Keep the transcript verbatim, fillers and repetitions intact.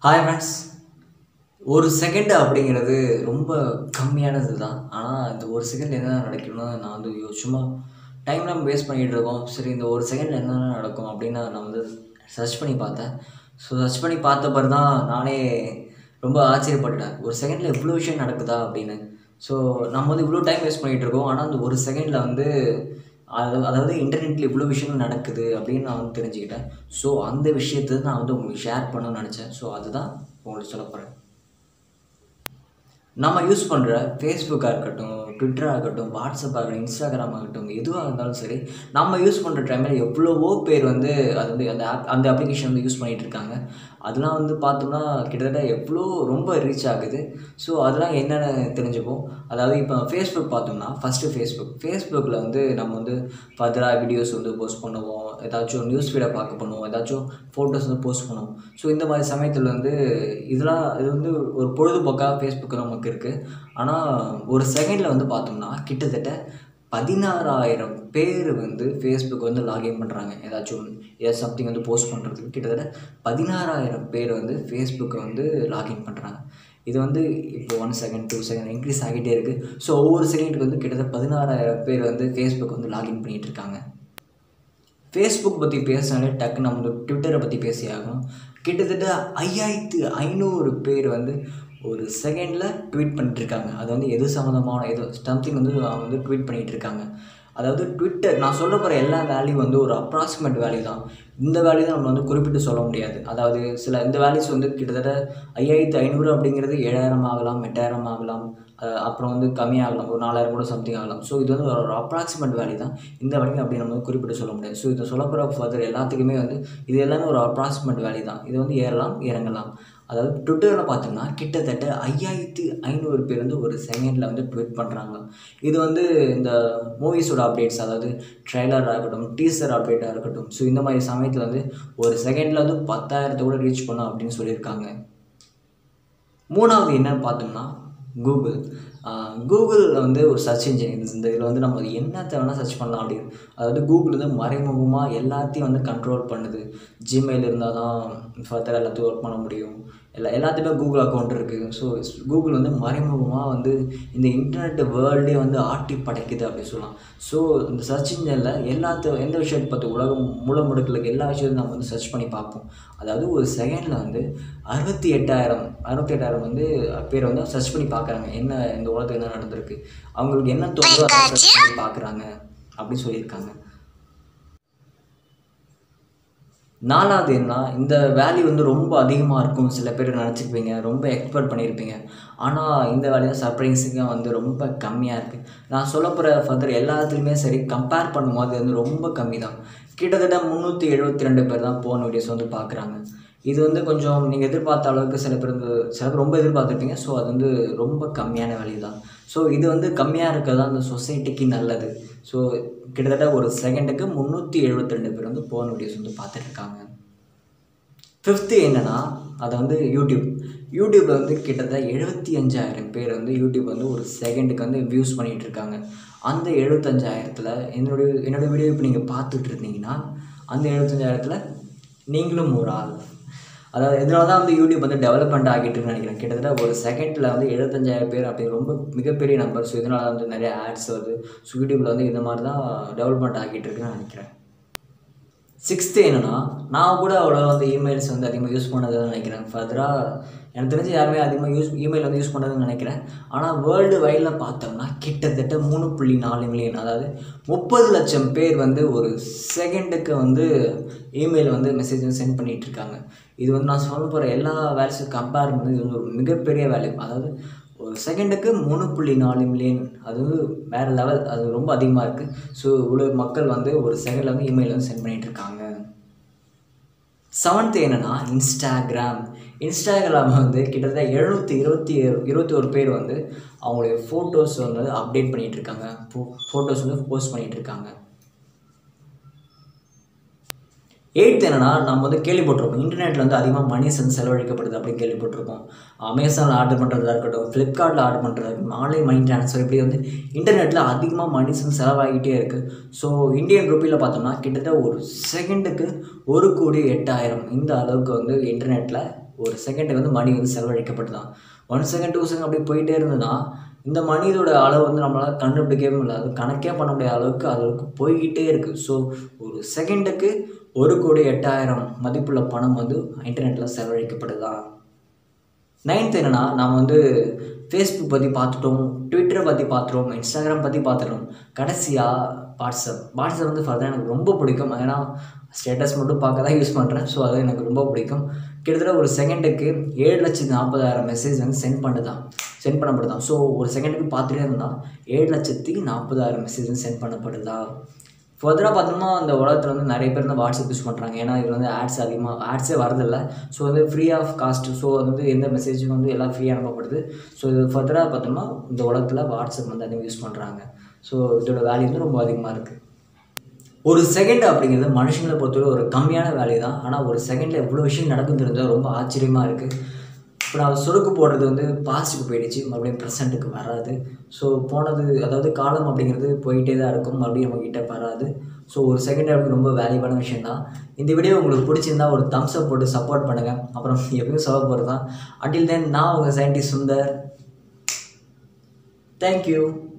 Hi friends. ஒரு second அப்படிங்கிறது ரொம்ப கம்மியானது தான். ஆனால் இந்த ஒரு செகண்ட் என்ன நடக்கணும்னா நான் வந்து சும்மா டைம் நம்ம வேஸ்ட் பண்ணிகிட்டு இருக்கோம். சரி, இந்த ஒரு செகண்ட் என்னென்ன நடக்கும் அப்படின்னு நான் வந்து சர்ச் பண்ணி பார்த்தேன். ஸோ சர்ச் பண்ணி பார்த்த பிறகு தான் நானே ரொம்ப ஆச்சரியப்பட்டுட்டேன். ஒரு செகண்டில் இவ்வளோ விஷயம் நடக்குதா அப்படின்னு. ஸோ நம்ம வந்து இவ்வளோ டைம் வேஸ்ட் பண்ணிகிட்டு இருக்கோம். ஆனால் அந்த ஒரு செகண்டில் வந்து அது அதாவது இன்டர்நெட்டில் இவ்வளோ விஷயங்கள் நடக்குது அப்படின்னு நான் வந்து தெரிஞ்சுக்கிட்டேன். ஸோ அந்த விஷயத்தை நான் வந்து உங்களுக்கு ஷேர் பண்ணணும்னு நினச்சேன். ஸோ அதுதான் உங்களுக்கு சொல்ல போகிறேன். நம்ம யூஸ் பண்ணுற ஃபேஸ்புக்காக இருக்கட்டும், ட்விட்டராக இருக்கட்டும், வாட்ஸ்அப்பாக இருக்கட்டும், இன்ஸ்டாகிராம் ஆகட்டும், எதுவாக இருந்தாலும் சரி, நம்ம யூஸ் பண்ணுற டைமில் எவ்வளவோ பேர் வந்து அது வந்து அந்த ஆப் அந்த அப்ளிகேஷன் வந்து யூஸ் பண்ணிகிட்டு இருக்காங்க. அதெல்லாம் வந்து பார்த்தோம்னா கிட்டத்தட்ட எவ்வளோ ரொம்ப ரீச் ஆகுது. ஸோ அதெல்லாம் என்னென்னு தெரிஞ்சுப்போம். அதாவது இப்போ ஃபேஸ்புக் பார்த்தோம்னா ஃபஸ்ட்டு ஃபேஸ்புக் ஃபேஸ்புக்கில் வந்து நம்ம வந்து ஃபர்தராக வீடியோஸ் வந்து போஸ்ட் பண்ணுவோம், ஏதாச்சும் நியூஸ் ஃபீடை பார்க்க பண்ணுவோம், ஏதாச்சும் ஃபோட்டோஸ் வந்து போஸ்ட் பண்ணுவோம். ஸோ இந்த மாதிரி சமயத்தில் வந்து இதெல்லாம் இது வந்து ஒரு பொழுதுபோக்காக ஃபேஸ்புக்கு நமக்கு இருக்குது. ஆனால் ஒரு செகண்டில் வந்து பார்த்தோம்னா கிட்டத்தட்ட பதினாறாயிரம் பேர் வந்து ஃபேஸ்புக் வந்து லாகின் பண்ணுறாங்க. ஏதாச்சும் ஏதாவது சம்திங் வந்து போஸ்ட் பண்ணுறதுக்கு கிட்டத்தட்ட பதினாறாயிரம் பேர் வந்து ஃபேஸ்புக்கை வந்து லாகின் பண்ணுறாங்க. இது வந்து இப்போ one second two second increase ஆகிட்டே இருக்குது. ஸோ ஒவ்வொரு செகண்டுக்கு வந்து கிட்டத்தட்ட பதினாறாயிரம் பேர் வந்து ஃபேஸ்புக் வந்து லாகின் பண்ணிகிட்டு இருக்காங்க. ஃபேஸ்புக் பற்றி பேசினாலே டக்குன்னு நம்ம வந்து ட்விட்டரை பற்றி பேசி ஆகணும். கிட்டத்தட்ட ஐயாயிரத்து ஐநூறு பேர் வந்து ஒரு செகண்டில் ட்வீட் பண்ணிட்டுருக்காங்க. அது வந்து எது சம்மந்தமான ஏதோ சம்திங் வந்து அவங்க வந்து ட்வீட் பண்ணிகிட்டு இருக்காங்க. அதாவது ட்விட்டர் நான் சொல்ல போகிற எல்லா வேல்யூ வந்து ஒரு அப்ராக்சிமேட் வேல்யூ தான். இந்த வேல்யூ தான் நம்ம வந்து குறிப்பிட்டு சொல்ல முடியாது. அதாவது சில இந்த வேல்யூஸ் வந்து கிட்டத்தட்ட ஐயாயிரத்து ஐநூறு அப்படிங்கிறது ஏழாயிரம் ஆகலாம், எட்டாயிரம் ஆகலாம், அப்புறம் வந்து கம்மியாகலாம், ஒரு நாலாயிரம் கூட சம்திங் ஆகலாம். ஸோ இது வந்து ஒரு அப்ராக்சிமேட் வேல்யூ தான். இந்த வேல்யூ அப்படி நம்ம வந்து குறிப்பிட்டு சொல்ல முடியாது. ஸோ இதை சொல்ல போகிற ஃபர்தர் எல்லாத்துக்குமே வந்து இது எல்லாமே ஒரு அப்ராக்சிமேட் வேல்யூ தான். இது வந்து ஏறலாம் இறங்கலாம். அதாவது ட்விட்டரில் பார்த்தோம்னா கிட்டத்தட்ட ஐயாயிரத்து ஐநூறு பேர் வந்து ஒரு செகண்டில் வந்து ட்வீட் பண்ணுறாங்க. இது வந்து இந்த மூவிஸோட அப்டேட்ஸ், அதாவது ட்ரெய்லராக இருக்கட்டும், டீசர் அப்டேட்டாக இருக்கட்டும். ஸோ இந்த மாதிரி சமயத்தில் வந்து ஒரு செகண்டில் வந்து பத்தாயிரத்தை கூட ரீச் பண்ணோம் அப்படின்னு சொல்லியிருக்காங்க. மூணாவது என்னன்னு பார்த்தோம்னா கூகுள். கூகுளில் வந்து ஒரு சர்ச் இன்ஜின். இந்த இதில் வந்து நம்ம என்னத்தை வேணால் சர்ச் பண்ணலாம் அப்படின்னு. அதாவது கூகுள் வந்து மறைமுகமாக எல்லாத்தையும் வந்து கண்ட்ரோல் பண்ணுது. ஜிமெயில் இருந்தால் தான் ஃபர்தர் எல்லாத்தையும் ஒர்க் பண்ண முடியும். எல்லா எல்லாத்துக்குமே கூகுள் அக்கௌண்ட் இருக்குது. ஸோ கூகுள் வந்து மறைமுகமாக வந்து இந்த இன்டர்நெட் வேர்ல்டே வந்து ஆட்டி படைக்குது அப்படின்னு சொல்லலாம். ஸோ இந்த சர்ச் இன்ஜினில் எல்லாத்தையும் எந்த விஷயத்தை பற்றி உலகம் மூல முடுக்கில் எல்லா விஷயத்தையும் நம்ம வந்து சர்ச் பண்ணி பார்ப்போம். அதாவது ஒரு செகண்டில் வந்து அறுபத்தி எட்டாயிரம் அறுபத்தி எட்டாயிரம் வந்து பேர் வந்து சர்ச் பண்ணி பார்க்குறாங்க. என்ன இந்த உலகத்தில் என்ன நடந்திருக்கு, அவங்களுக்கு என்ன தோணுதோ அதை சர்ச் பண்ணி பார்க்குறாங்க அப்படின்னு சொல்லியிருக்காங்க. நாலாவது என்ன, இந்த வேல்யூ வந்து ரொம்ப அதிகமாக இருக்கும் சில பேர் நினச்சிருப்பீங்க, ரொம்ப எக்ஸ்பெக்ட் பண்ணியிருப்பீங்க. ஆனால் இந்த வேல்யூ சர்ப்ரைசிங்காக வந்து ரொம்ப கம்மியாக இருக்குது. நான் சொல்ல போகிற ஃபர்தர் எல்லாத்துலேயுமே சரி, கம்பேர் பண்ணும்போது அது வந்து ரொம்ப கம்மி தான். கிட்டத்தட்ட முந்நூற்றி எழுபத்தி ரெண்டு பேர் தான் போன் வீடியோஸ் வந்து பார்க்குறாங்க. இது வந்து கொஞ்சம் நீங்கள் எதிர்பார்த்த அளவுக்கு சில பேர் வந்து சில பேர் ரொம்ப எதிர்பார்த்துருப்பீங்க. ஸோ அது வந்து ரொம்ப கம்மியான வேல்யூ தான். ஸோ இது வந்து கம்மியாக இருக்கிறது தான் அந்த சொசைட்டிக்கு நல்லது. ஸோ கிட்டத்தட்ட ஒரு செகண்டுக்கு முந்நூற்றி எழுபத்தி ரெண்டு பேர் வந்து போன் வீடியோஸ் வந்து பார்த்துட்ருக்காங்க. ஃபிஃப்த்து என்னென்னா அதை வந்து யூடியூப். யூடியூப்பில் வந்து கிட்டத்தட்ட எழுபத்தி அஞ்சாயிரம் பேர் வந்து யூடியூப் வந்து ஒரு செகண்டுக்கு வந்து வியூஸ் பண்ணிகிட்டு இருக்காங்க. அந்த எழுபத்தஞ்சாயிரத்தில் என்னுடைய என்னோடய வீடியோ இப்போ நீங்கள் பார்த்துட்டு இருந்தீங்கன்னா அந்த எழுபத்தஞ்சாயிரத்தில் நீங்களும் ஒரு ஆள். அதாவது இதனால தான் வந்து யூடியூப் வந்து டெவலப்மெண்ட் ஆகிட்டுன்னு நினைக்கிறேன். கிட்டத்தட்ட ஒரு செகண்டில் வந்து எழுபத்தஞ்சாயிரம் பேர் அப்படி ரொம்ப மிகப்பெரிய நம்பர். ஸோ இதனால் வந்து நிறைய ஆட்ஸ் வருது. ஸோ யூடியூப்பில் வந்து இந்த மாதிரி தான் டெவலப்மெண்ட் ஆகிட்டு இருக்குன்னு நினைக்கிறேன். சிக்ஸ்த்து என்னென்னா, நான் கூட அவ்வளோ வந்து இமெயில்ஸ் வந்து அதிகமாக யூஸ் பண்ணதுன்னு நினைக்கிறேன். ஃபர்தராக எனக்கு தெரிஞ்சு யாருமே அதிகமாக யூஸ் இமெயில் வந்து யூஸ் பண்ணதுன்னு நினைக்கிறேன். ஆனால் வேர்ல்டு வைடில் பார்த்தோம்னா கிட்டத்தட்ட மூணு புள்ளி நாலு மில்லியன், அதாவது முப்பது லட்சம் பேர் வந்து ஒரு செகண்டுக்கு வந்து இமெயில் வந்து மெசேஜ் வந்து சென்ட் பண்ணிகிட்டு இருக்காங்க. இது வந்து நான் சொல்ல போகிற எல்லா வேல்யூஸும் கம்பேர் பண்ணி இது வந்து ஒரு மிகப்பெரிய வேல்யூ. அதாவது ஒரு செகண்டுக்கு மூணு புள்ளி நாலு மில்லியன், அது வந்து வேறு லெவல். அது ரொம்ப அதிகமாக இருக்குது. ஸோ இவ்வளோ மக்கள் வந்து ஒரு செகண்டில் வந்து இமெயில் வந்து சென்ட் பண்ணிகிட்டு இருக்காங்க. செவன்த்து என்னென்னா இன்ஸ்டாகிராம். இன்ஸ்டாகிராம் வந்து கிட்டத்தட்ட எழுநூற்றி இருபத்தி இருபத்தி ஒரு பேர் வந்து அவங்களுடைய ஃபோட்டோஸ் வந்து அப்டேட் பண்ணிகிட்டு இருக்காங்க. ஃபோ ஃபோட்டோஸ் வந்து போஸ்ட் பண்ணிகிட்டு இருக்காங்க. எயித்து என்னென்னா, நம்ம வந்து கேள்விப்பட்டிருப்போம் இன்டர்நெட்டில் வந்து அதிகமாக மணிஸ் வந்து செலவழிக்கப்படுது அப்படின்னு கேள்விப்பட்டிருப்போம். அமேசானில் ஆர்டர் பண்ணுறதா இருக்கட்டும், ஃப்ளிப்கார்ட்டில் ஆர்டர் பண்ணுறதா இருக்கட்டும், ஆன்லைன் மணி ட்ரான்ஸ்ஃபர் இப்படி வந்து இன்டர்நெட்டில் அதிகமாக மணிஸ் வந்து செலவாகிட்டே இருக்குது. ஸோ இந்தியன் ருப்பியில் பார்த்தோம்னா கிட்டத்தட்ட ஒரு செகண்டுக்கு ஒரு கோடி எட்டாயிரம் இந்த அளவுக்கு வந்து இன்டர்நெட்டில் ஒரு செகண்டுக்கு வந்து மணி வந்து செலவழிக்கப்படுதான். ஒன் செகண்ட் டூ செகண்ட் அப்படி போயிட்டே இருந்ததுன்னா இந்த மணியோட அளவு வந்து நம்மளால் கண்டுபிடிக்கவே முடியாது, கணக்கே பண்ண முடியாத அளவுக்கு அளவுக்கு போய்கிட்டே இருக்குது. ஸோ ஒரு செகண்டுக்கு ஒரு கோடி எட்டாயிரம் மதிப்புள்ள பணம் வந்து இன்டர்நெட்டில் செலவழிக்கப்படுதா. நைன்த் என்னென்னா, நாம் வந்து ஃபேஸ்புக் பற்றி பார்த்துட்டோம், ட்விட்டரை பற்றி பார்த்துட்டோம், இன்ஸ்டாகிராம் பற்றி பார்த்துட்டோம். கடைசியாக வாட்ஸ்அப் வாட்ஸ்அப் வந்து ஃபர்தராக எனக்கு ரொம்ப பிடிக்கும். ஏன்னா ஸ்டேட்டஸ் மட்டும் பார்க்க தான் யூஸ் பண்ணுறேன். ஸோ அது எனக்கு ரொம்ப பிடிக்கும். கிட்டத்தட்ட ஒரு செகண்டுக்கு ஏழு லட்சத்து நாற்பதாயிரம் மெசேஜ் வந்து சென்ட் பண்ணுதான் சென்ட் பண்ணப்படுதான். ஸோ ஒரு செகண்டுக்கு பார்த்துட்டே இருந்தால் ஏழு லட்சத்தி நாற்பதாயிரம் மெசேஜ் வந்து சென்ட் பண்ணப்படுதா. ஃபர்தராக பார்த்தோம்னா அந்த உலகத்தில் வந்து நிறைய பேர் வந்து வாட்ஸ்அப் யூஸ் பண்ணுறாங்க. ஏன்னா இது வந்து ஆட்ஸ் அதிகமாக ஆட்ஸே வரதில்லை. ஸோ வந்து ஃப்ரீ ஆஃப் காஸ்ட். ஸோ வந்து எந்த மெசேஜும் வந்து எல்லாம் ஃப்ரீயாக அனுப்பப்படுது. ஸோ இது ஃபர்தராக பார்த்தோம்னா இந்த உலகத்தில் வாட்ஸ்அப் வந்து அதிகம் யூஸ் பண்ணுறாங்க. ஸோ இதோட வேல்யூ வந்து ரொம்ப அதிகமாக இருக்குது. ஒரு செகண்ட் அப்படிங்கிறது மனுஷங்களை பொறுத்தவரை ஒரு கம்மியான வேல்யூ தான். ஆனால் ஒரு செகண்டில் எவ்வளோ விஷயம் நடக்கும் தெரிஞ்சால் ரொம்ப ஆச்சரியமாக இருக்குது. இப்போ நான் சொடுக்கு போடுறது வந்து பாஸ்ட்டுக்கு போயிடுச்சு, மறுபடியும் ப்ரெசண்ட்டுக்கு வராது. ஸோ போனது, அதாவது காலம் அப்படிங்கிறது போயிட்டே தான் இருக்கும், மறுபடியும் நம்மக்கிட்ட வராது. ஸோ ஒரு செகண்ட் அப்படிங்கிறது ரொம்ப வேல்யூவான விஷயம் தான். இந்த வீடியோ உங்களுக்கு பிடிச்சிருந்தா ஒரு தம்ஸ் அப் போட்டு சப்போர்ட் பண்ணுங்கள். அப்புறம் எப்பயும் சொல்ல போகிறது தான், அன்டில் தென் நான் உங்கள் சயின்டிஸ்ட் சுந்தர். தேங்க்யூ.